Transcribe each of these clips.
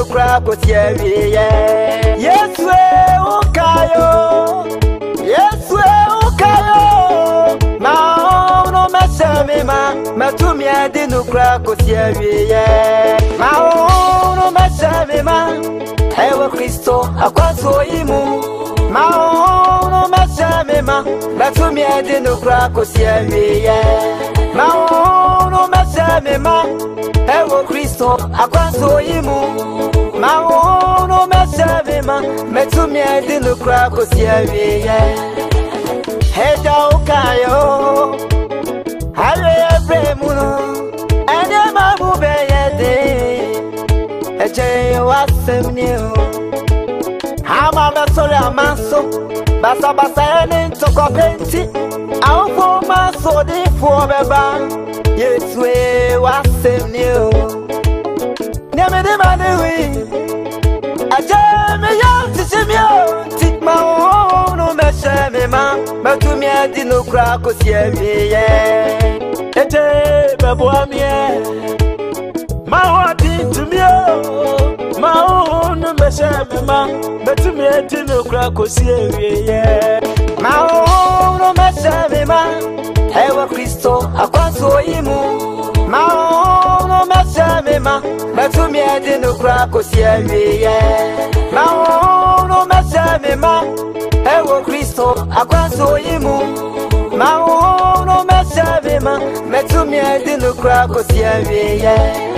crack with ye. Yes, we ukayo. Yes, we ukayo. Ma no mesame ma. Matumi adi no crack with ye. Ma no mesame ma. Ewa Kristo akwaso imu. Ma no mesame ma. Matumi adi no crack with ye. Ma no mesame ma. Ewo Kristo akwaso imu. Ma no mesame ma. Matumi adi no crack with ye. Heja ukayo. Hale bremuno. Ene mabu beyede. Eje wasem niu. Hama mesore amanso. Basa basa ene ntoko penti. Awfo maso di fo beba. Yeswe wasem niu. Nyame de manewi. Aje me yo tisimio. Tikma no meseme ma. Matumi adi no krako siemiye. Eje bebo amie. Ma wadi tumio. Ma no meseme ma. Matumi adi no krako siemiye. Ma no meseme ma. Ewa Kristo akwaso imu. Ma no meseme ma. Matumi adi no krako siemiye. Ma no meseme ma. Ewa Kristo akwaso imu. Ma no meseme ma. Matumi adi no krako siemiye.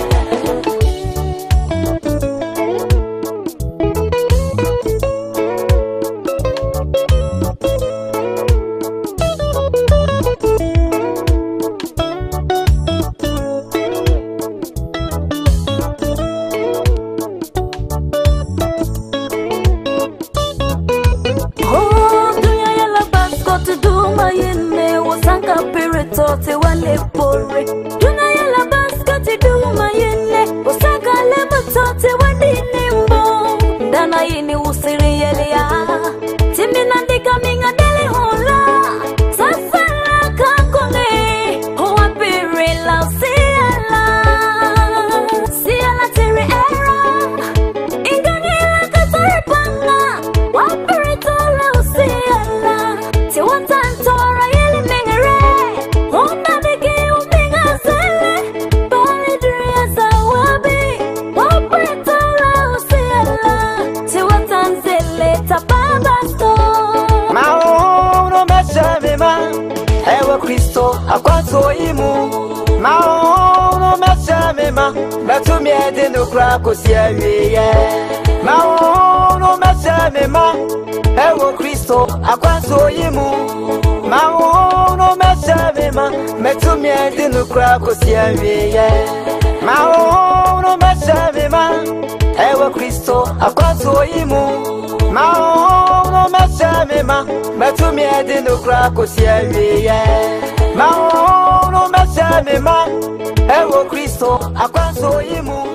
Akwaso imu. Ma no mesame ma. Matumi adi no krako siemiye. Ma no mesame ma. Ewo Kristo akwaso imu. Ma no mesame ma. Matumi adi no krako siemiye. Ma no mesame ma. Ewo Kristo akwaso imu. Ma no mesame ma. Matumi adi no krako siemiye. Ma no mesame ma. Ewo Kristo akwaso imu.